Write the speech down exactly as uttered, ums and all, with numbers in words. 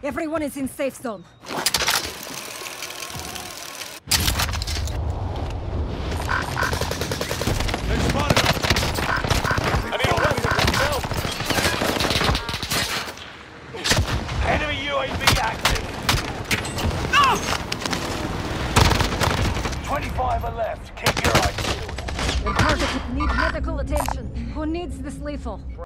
Everyone is in safe zone. They spotted us. I need a weapon myself. Enemy U A V active. No! twenty-five are left. Keep your eyes peeled. The target need medical attention. Who needs this lethal?